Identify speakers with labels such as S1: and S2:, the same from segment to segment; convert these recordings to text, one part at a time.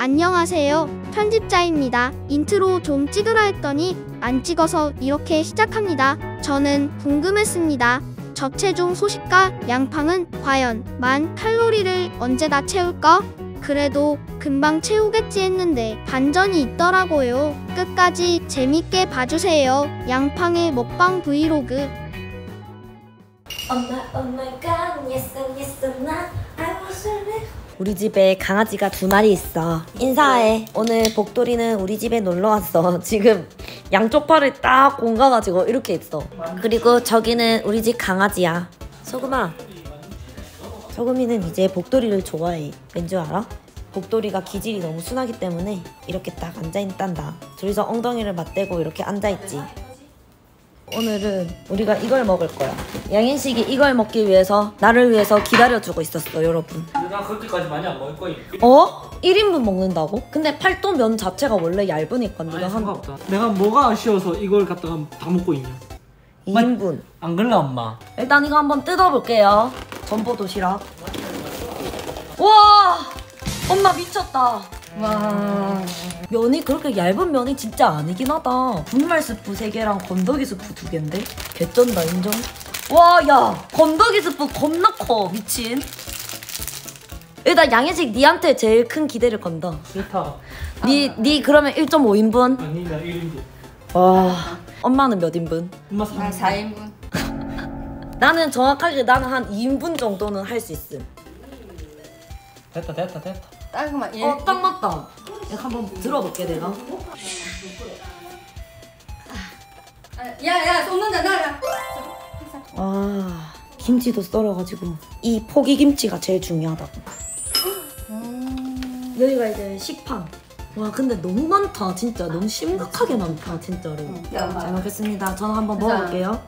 S1: 안녕하세요. 편집자입니다. 인트로 좀 찍으라 했더니 안 찍어서 이렇게 시작합니다. 저는 궁금했습니다. 저체중 소식과 양팡은 과연 만 칼로리를 언제 다 채울까? 그래도 금방 채우겠지 했는데 반전이 있더라고요. 끝까지 재밌게 봐주세요. 양팡의 먹방 브이로그.
S2: 우리 집에 강아지가 2마리 있어. 인사해. 오늘 복돌이는 우리 집에 놀러왔어. 지금 양쪽 팔을 딱 공가가지고 이렇게 있어. 그리고 저기는 우리 집 강아지야. 소금아. 소금이는 이제 복돌이를 좋아해. 왠 줄 알아? 복돌이가 기질이 너무 순하기 때문에 이렇게 딱 앉아있단다. 둘이서 엉덩이를 맞대고 이렇게 앉아있지. 오늘은 우리가 이걸 먹을 거야. 양현식이 이걸 먹기 위해서 나를 위해서 기다려주고 있었어, 여러분.
S3: 나 그렇게까지 많이 안 먹을 거임.
S2: 어? 1인분 먹는다고? 근데 팔도 면 자체가 원래 얇으니까 네가
S3: 상관없다. 내가 뭐가 아쉬워서 이걸 갖다가 다 먹고 있냐.
S2: 2인분.
S3: 안 그럴라 엄마?
S2: 일단 이거 한번 뜯어볼게요. 전보 도시락. 와! 엄마 미쳤다. 와. 면이 그렇게 얇은 면이 진짜 아니긴 하다. 분말 스프 3개랑 건더기 스프 2개인데? 개쩐다, 인정? 와, 야! 건더기 스프 겁나 커, 미친. 일단 양혜식 니한테 제일 큰 기대를 건다.
S3: 싫다.
S2: 니 그러면 1.5인분?
S3: 아니 나 1인분.
S2: 와. 엄마는 몇 인분?
S3: 엄마
S4: 4인분.
S2: 나는 정확하게 나는 한 2인분 정도는 할 수 있음.
S3: 됐다.
S4: 따그만
S2: 딱 맞다. 이거 한번 들어볼게 내가.
S4: 야야 쏟는다 나야.
S2: 와, 김치도 썰어가지고 이 포기김치가 제일 중요하다고. 여기가 이제 식판. 와 근데 너무 많다 진짜. 너무 심각하게 많다 진짜로. 잘 먹겠습니다. 저는 한번 먹어볼게요.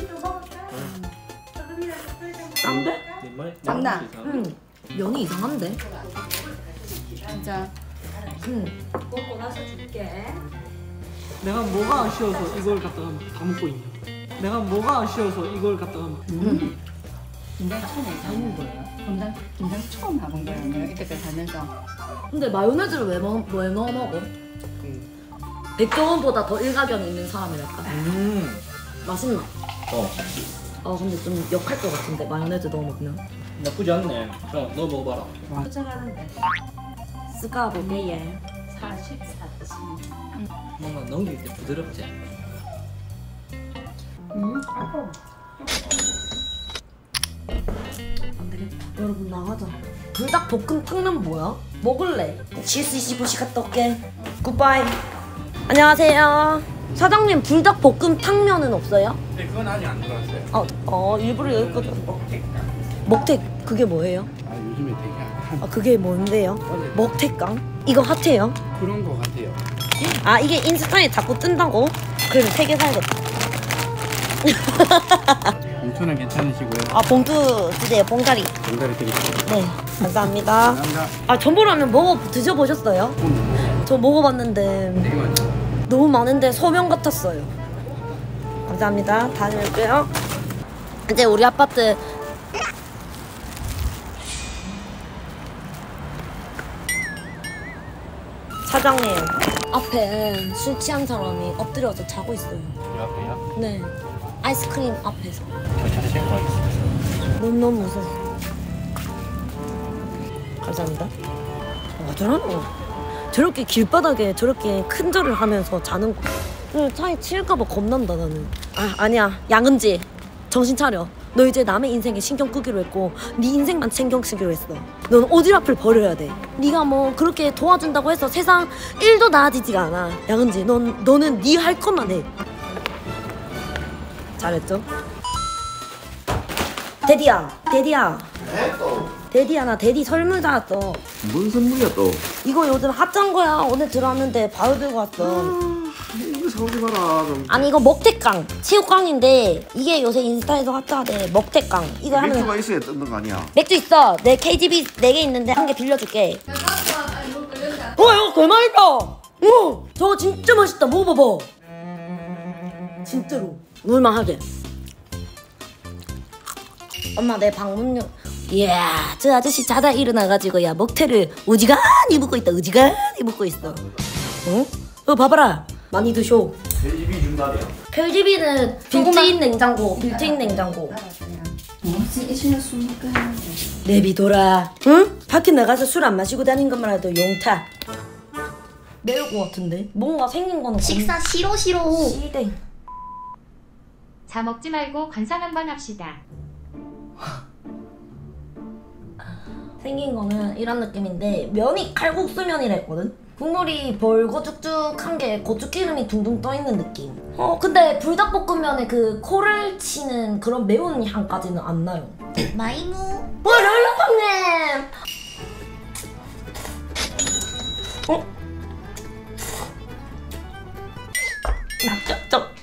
S2: 짠데?
S4: 장난.
S2: 면이 이상한데?
S4: 진짜.
S2: 먹고 나서 줄게.
S3: 내가 뭐가 아쉬워서 이걸 갖다가 다 먹고 있냐. 내가 뭐가 아쉬워서 이걸 갖다가
S4: 김장 처음 해본 거예요? 김장 처음 해본 거예요? 내가 이때까지 살면서.
S2: 근데 마요네즈를 왜 넣어 먹어? 백종원보다 더 일가견이 있는 사람이랄까? 맛있나? 근데 좀 역할 것 같은데 마요네즈 넣어 먹으면.
S3: 나쁘지 않네. 자, 너 먹어봐라.
S4: 포장하는데.
S2: 쓰가보게 얘.
S4: 44지.
S3: 뭔가 넘길 때 부드럽지?
S2: 안되겠다. 여러분 나가자. 불닭볶음탕면 뭐야? 먹을래? 치스이시부시 갔다 올게. 굿바이. 안녕하세요. 사장님 불닭볶음탕면은 없어요?
S5: 네, 그건 아직 안 들어왔어요.
S2: 일부러 여기까지. 먹택 그게 뭐예요?
S5: 요즘에 되게 한
S2: 그게 뭔데요? 먹택강? 이거 핫해요?
S5: 그런 거 같아요.
S2: 이게 인스타에 자꾸 뜬다고? 그래서 3개 사야겠다.
S5: 봉투는 괜찮으시고요.
S2: 봉투 주세요. 봉다리.
S5: 전달해 드릴게요.
S2: 네, 감사합니다.
S5: 감사합니다.
S2: 전보라면 드셔보셨어요? 저 먹어봤는데
S5: 되게 많죠.
S2: 너무 많은데 소면 같았어요. 감사합니다. 다녀올게요. 이제 우리 아파트 사장님 앞에 술 취한 사람이 엎드려서 자고 있어요.
S5: 이 앞에요?
S2: 네, 아이스크림 앞에서.
S5: 경찰에 신고하겠습니다.
S2: 너무 무서워. 감사합니다. 저러노? 저렇게 길바닥에 저렇게 큰 절을 하면서 자는 거 차에 치일까봐 겁난다 나는. 아니야 양은지 정신 차려. 너 이제 남의 인생에 신경 끄기로 했고 네 인생만 신경 쓰기로 했어. 넌 오지랖을 버려야 돼. 네가 뭐 그렇게 도와준다고 해서 세상 1도 나아지지가 않아. 양은지 너는 네 할 것만 해. 잘했죠? 데디야.
S5: 네, 또.
S2: 데디야 나 데디 선물 받았어.
S5: 뭔 선물이야 또?
S2: 이거 요즘 핫한 거야. 오늘 들어왔는데 바로 들고 왔어.
S5: 이거 사오지 마라 좀.
S2: 아니 이거 먹태깡 체육깡인데 이게 요새 인스타에서 핫하대. 먹태깡 이거 하면
S5: 맥주가 있어야 뜯는 거 아니야?
S2: 맥주 있어. 내 KGB 4개 있는데 1개 빌려줄게. 이거 개 맛있다. 저거 진짜 맛있다. 먹어봐봐. 진짜로 놀만 하게. 엄마 내 방문용 이야, 저 아저씨 자다 일어나가지고 야 먹태를 어지간히 먹고 있다. 어지간히 먹고 있어. 어? 봐봐라. 많이 드쇼.
S5: 돼지비 준다네요.
S2: 펠지비는 빌트인 냉장고. 빌트인 냉장고. 내비둬라. 응? 밖에 나가서 술 안 마시고 다닌 것만 해도 용타. 매울 것 같은데? 뭔가 생긴 거는
S1: 식사 싫어.
S2: 시댕.
S6: 자 먹지 말고 관상 한번 합시다.
S2: 생긴 거는 이런 느낌인데 면이 칼국수면이랬거든? 국물이 벌고 쭉쭉한 게 고추기름이 둥둥 떠있는 느낌. 근데 불닭볶음면에 그 코를 치는 그런 매운 향까지는 안 나요.
S1: 마이무.
S2: 롤러팡님! 낙적적.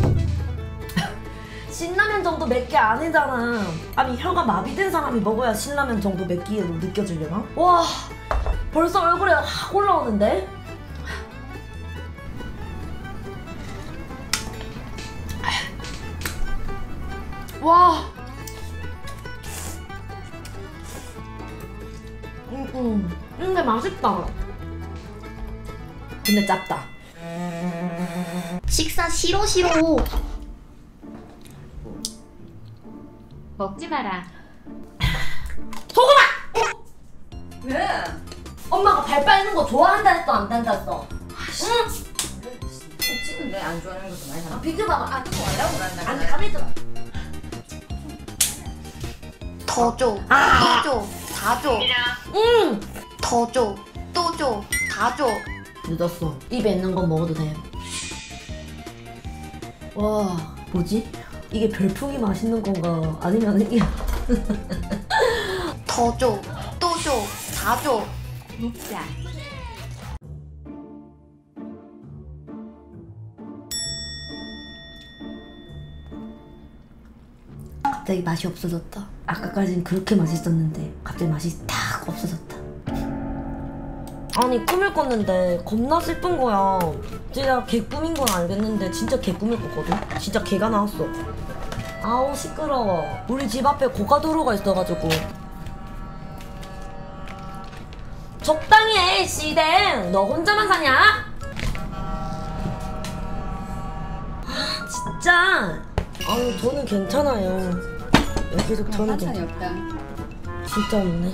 S2: 신라면 정도 맵게 아니잖아. 아니 혀가 마비된 사람이 먹어야 신라면 정도 맵기로 느껴지려나? 와 벌써 얼굴에 확 올라오는데? 와 근데 맛있다. 근데 짭다.
S1: 식사 싫어.
S6: 먹지 마라.
S2: 소금아!
S4: 왜?
S2: 엄마가 발 빠는 거 좋아한다 했어 안 된다 했어? 응?
S4: 찍은데 안 좋아하는 것도 많이 하나?
S2: 비교봐봐.
S4: 뭐라고 그런다.
S2: 아니 가만히 있어봐.
S1: 더 줘. 또 줘. 다 줘.
S2: 응!
S1: 더 줘. 또 줘. 다 줘.
S2: 늦었어. 입에 있는 건 먹어도 돼. 와 뭐지? 이게 별풍이 맛있는 건가? 아니면 이게
S1: 더 줘. 또 줘. 다 줘.
S6: 먹자.
S2: 갑자기 맛이 없어졌다. 아까까진 그렇게 맛있었는데 갑자기 맛이 탁 없어졌다. 아니 꿈을 꿨는데 겁나 슬픈 거야. 진짜 개꿈인 건 알겠는데 진짜 개꿈을 꿨거든? 진짜 개가 나왔어. 아우 시끄러워. 우리 집 앞에 고가도로가 있어가지고. 적당히 해 시댕. 너 혼자만 사냐? 아 진짜. 아유 저는 괜찮아요. 계속 저는
S4: 반찬이 없다.
S2: 진짜 없네.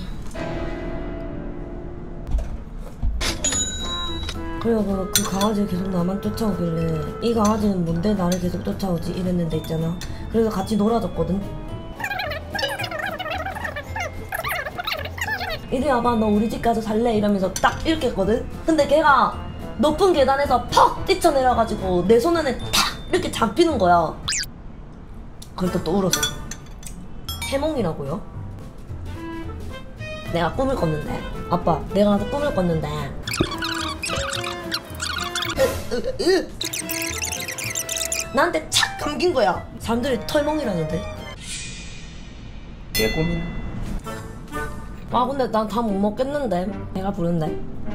S2: 그래서 그 강아지가 계속 나만 쫓아오길래 이 강아지는 뭔데 나를 계속 쫓아오지 이랬는데 있잖아. 그래서 같이 놀아줬거든. 이리 와봐 너 우리 집 가서 살래 이러면서 딱 이렇게 했거든. 근데 걔가 높은 계단에서 퍽 뛰쳐내려가지고 내 손 안에 탁 이렇게 잡히는 거야. 그래서 또 울었어. 해몽이라고요? 내가 꿈을 꿨는데 아빠 내가 꿈을 꿨는데 나한테 착 감긴 거야. 사람들이 털멍이라는데.
S5: 개꿈이나.
S2: 아 근데 난 다 못 먹겠는데. 내가 부른데.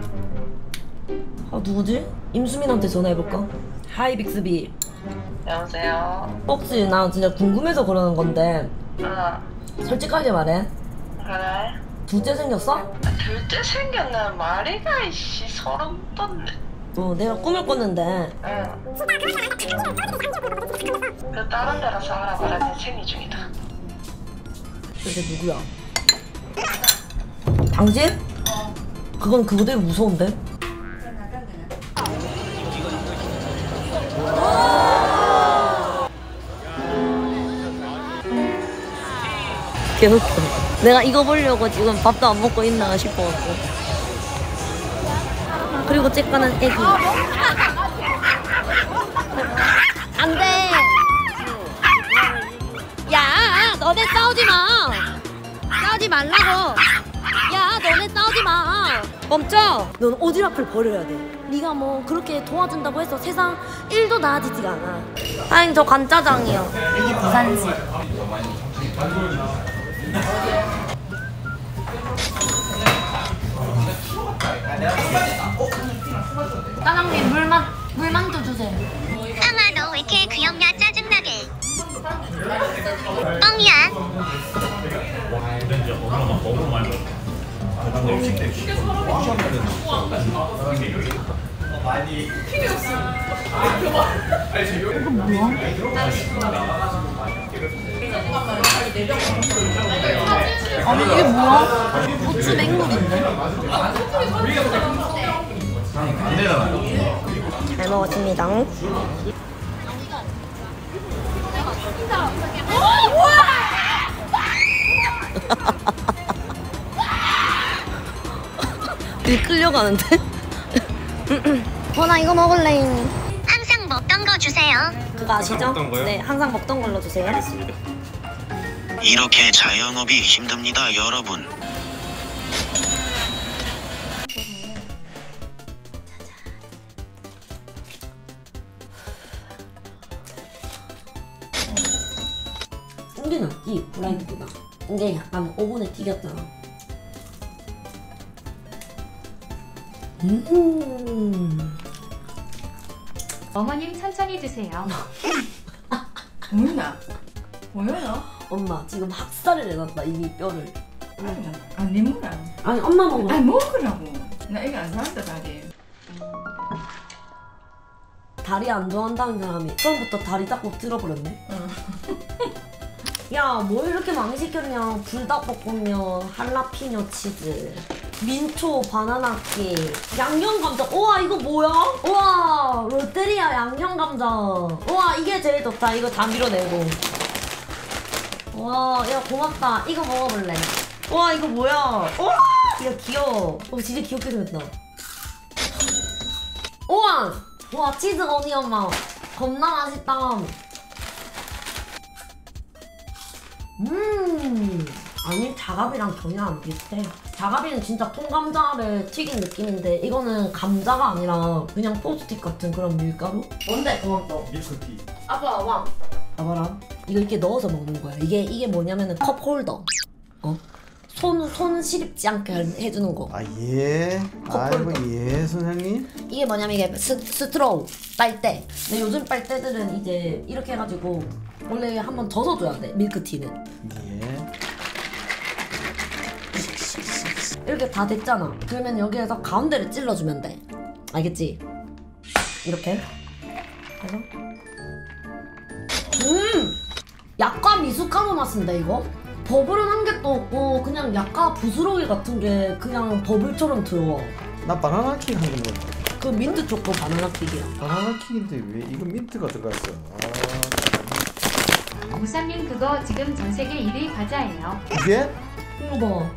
S2: 아 누구지? 임수민한테 전화해볼까? 하이 빅스비.
S7: 여보세요?
S2: 혹시 나 진짜 궁금해서 그러는 건데 솔직하게 말해.
S7: 그래?
S2: 둘째 생겼어?
S7: 둘째 생겼나 말이가 이씨 소름 돋네.
S2: 내가 꿈을 꿨는데
S7: 응. 그 다른 데라서 알아봐라. 내 생리 중이다.
S2: 그게 누구야? 당신? 그건 그거대로 무서운데? 개웃겨. 내가 이거 보려고 지금 밥도 안 먹고 있나 싶어갖고. 그리고 째까는 애기. 안 돼! 야! 너네 싸우지 마! 싸우지 말라고! 야! 너네 싸우지 마! 멈춰! 넌 오지랖을 버려야 돼. 네가 뭐 그렇게 도와준다고 해서 세상 1도 나아지지가 않아. 다행히 저 간짜장이요.
S4: 여기 부산식.
S2: 짜장면 물만두 주세요.
S8: 상아 너 왜 이렇게 귀엽냐 짜증나게.
S2: 아니 이게 뭐야? 고추 맹물인데? 잘 먹었습니다. 일 끌려가는데? 나 이거 먹을래.
S8: 항상 먹던 거 주세요.
S2: 그거 아시죠? 네, 항상 먹던 걸로 주세요.
S9: 이렇게 자영업이 힘듭니다, 여러분.
S2: 이게 낫지, 후라이드보다. 이게 약간 오븐에 튀겼잖아.
S6: 어머님 천천히 드세요.
S4: 보이나? 보여요?
S2: 엄마 지금 학살을 해놨다 이미 뼈를.
S4: 안 내물아.
S2: 아니 엄마 먹어.
S4: 아니 먹으라고. 나 이거 안 사는다 다리.
S2: 다리 안 좋아한다는 사람이 처음부터 다리 딱 꼭 들어버렸네. 야, 뭐 이렇게 많이 시켰냐? 불닭볶음면, 할라피뇨 치즈, 민초 바나나 케이크, 양념감자. 우와, 이거 뭐야? 우와, 롯데리아 양념감자. 우와, 이게 제일 좋다. 이거 다 밀어내고. 와, 야, 고맙다. 이거 먹어볼래. 우와, 이거 뭐야? 우와, 이거 귀여워. 진짜 귀엽게 생겼다. 우와! 와, 치즈 어니언 맛. 겁나 맛있다. 아니 자갑이랑 전혀 안 비슷해. 자갑이는 진짜 통감자를 튀긴 느낌인데 이거는 감자가 아니라 그냥 포스틱 같은 그런 밀가루? 뭔데 고맙다.
S5: 밀크티.
S2: 아빠 와. 봐봐라. 이거 이렇게 넣어서 먹는 거야. 이게 뭐냐면은 컵 홀더. 손 시립지 않게 해주는 거.
S5: 아 예. 아이고 예 선생님.
S2: 이게 뭐냐면 이게 스트로우 빨대. 근데 요즘 빨대들은 이제 이렇게 해가지고 원래 한번 젖어줘야 돼 밀크티는.
S5: 예.
S2: 이렇게 다 됐잖아. 그러면 여기에서 가운데를 찔러주면 돼. 알겠지? 이렇게 해서 약간 미숫가루 맛인데 이거? 버블은 한 개도 없고 그냥 약간 부스러기 같은 게 그냥 버블처럼 들어와.
S5: 나 바나나 킥 한거 먹었어.
S2: 그 민트 초코 바나나 킥이야.
S5: 바나나 킥인데 왜 이거 민트가 들어갔어?
S6: 우삼님 그거 지금 전세계 1위 과자예요.
S5: 그게?
S2: 이거 봐.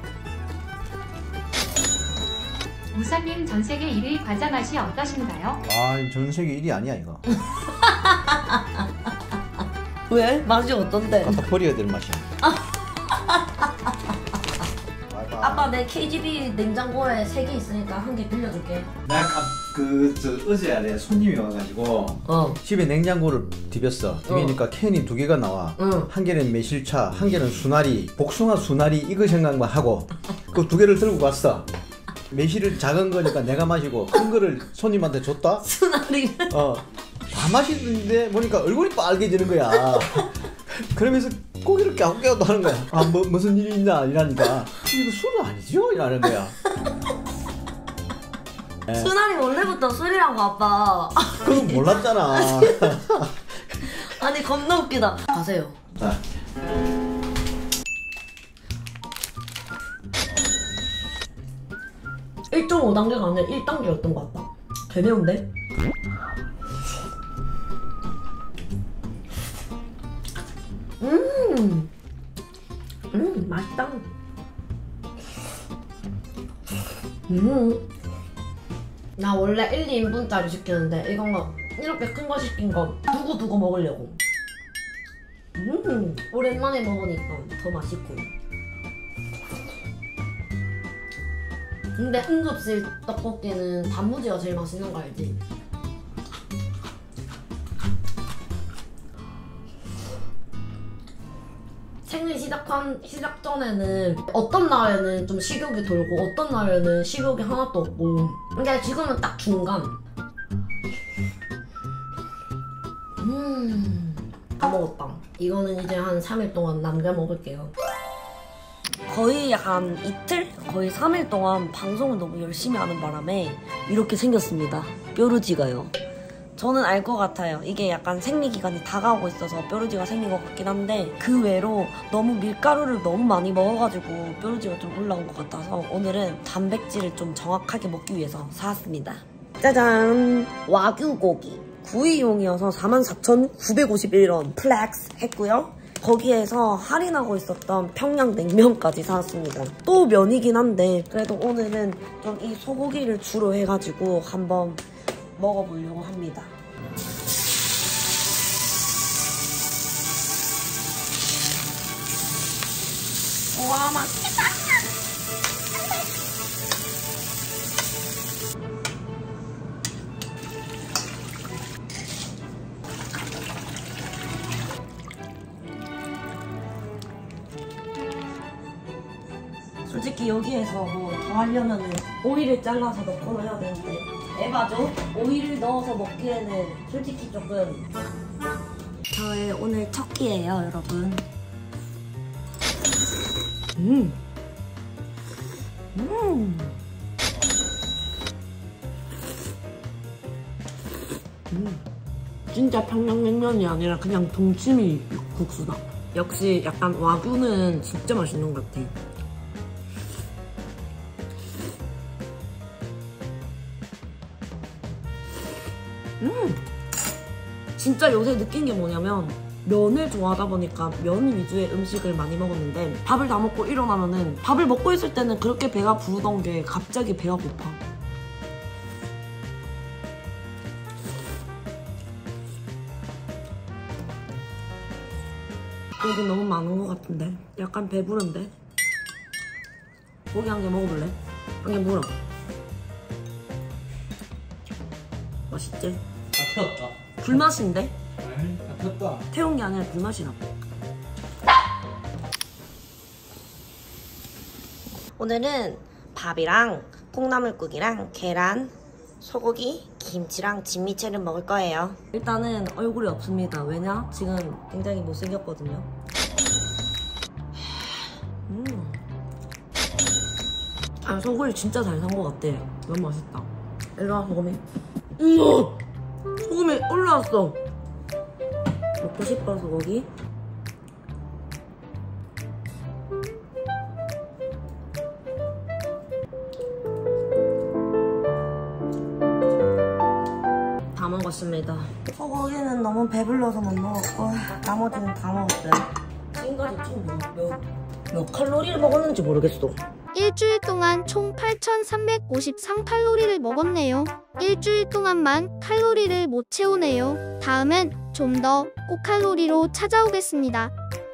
S6: 우삼님 전세계 1위 과자 맛이 어떠신가요?
S5: 전 세계 1위 아니야 이거.
S2: 왜? 맛이 어떤데?
S5: 갖다 버려야 될 맛이야.
S2: 아빠 내 KGB 냉장고에 3개 있으니까 한 개 빌려줄게.
S5: 내가 어제 내 손님이 와가지고 집에 냉장고를 디볐어. 디비니까 캔이 2개가 나와. 한 개는 매실차, 한 개는 수나리, 복숭아 수나리 이거 생각만 하고 그 2개를 들고 갔어. 매실을 작은 거니까 내가 마시고 큰 거를 손님한테 줬다.
S2: 수나리.
S5: 다 마시는데 보니까 얼굴이 빨개지는 거야. 그러면서 고기를 깨우깨우도 하는 거야. 무슨 일이 있나 이러니까 이거 술은 아니죠? 이러는 거야.
S2: 수나리 원래부터 술이라고 아빠.
S5: 그건 몰랐잖아.
S2: 아니 겁나 웃기다. 가세요.
S5: 자.
S2: 1.5단계가 아니라 1단계였던 것 같다. 개 매운데? 맛있다. 나 원래 1, 2인분짜리 시키는데 이건 이렇게 큰 거 시킨 거 두고 먹으려고. 오랜만에 먹으니까 더 맛있고. 근데 응급실 떡볶이는 단무지가 제일 맛있는 거 알지? 생리 시작 전에는 어떤 날에는 좀 식욕이 돌고 어떤 날에는 식욕이 하나도 없고. 근데 지금은 딱 중간. 다 먹었다. 이거는 이제 한 3일 동안 남겨 먹을게요. 거의 한 이틀? 거의 3일 동안 방송을 너무 열심히 하는 바람에 이렇게 생겼습니다. 뾰루지가요. 저는 알 것 같아요. 이게 약간 생리기간이 다가오고 있어서 뾰루지가 생긴 것 같긴 한데 그 외로 너무 밀가루를 너무 많이 먹어가지고 뾰루지가 좀 올라온 것 같아서 오늘은 단백질을 좀 정확하게 먹기 위해서 사왔습니다. 짜잔! 와규고기. 구이용이어서 44,951원 플렉스 했고요. 거기에서 할인하고 있었던 평양냉면까지 사왔습니다. 또 면이긴 한데 그래도 오늘은 좀 이 소고기를 주로 해가지고 한번 먹어보려고 합니다. 와, 맛있겠다! 솔직히 여기에서 뭐 더 하려면은 오이를 잘라서 넣거나 해야 되는데 에바죠? 오이를 넣어서 먹기에는 솔직히 조금 저의 오늘 첫 끼예요, 여러분. 진짜 평양냉면이 아니라 그냥 동치미 국수다. 역시 약간 와규는 진짜 맛있는 것 같아. 진짜 요새 느낀 게 뭐냐면 면을 좋아하다 보니까 면 위주의 음식을 많이 먹었는데 밥을 다 먹고 일어나면은 밥을 먹고 있을 때는 그렇게 배가 부르던 게 갑자기 배가 고파. 여기 너무 많은 것 같은데 약간 배부른데? 고기 한 개 먹어볼래? 한 개 물어. 맛있지?
S3: 다 태웠다.
S2: 불맛인데?
S3: 에이, 다 태웠다.
S2: 태운 게 아니라 불맛이라고. 오늘은 밥이랑 콩나물국이랑 계란, 소고기, 김치랑 진미채를 먹을 거예요. 일단은 얼굴이 없습니다. 왜냐? 지금 굉장히 못생겼거든요. 아, 소고기 진짜 잘 산 것 같아. 너무 맛있다. 일로와, 소고기. 소금이 올라왔어. 먹고 싶어, 소고기. 다 먹었습니다. 소고기는 너무 배불러서 못 먹었고 나머지는 다 먹었어요. 지금까지 총 몇 칼로리를 먹었는지 모르겠어.
S1: 일주일 동안 총 8,353칼로리를 먹었네요. 일주일 동안만 칼로리를 못 채우네요. 다음엔 좀 더 고칼로리로 찾아오겠습니다.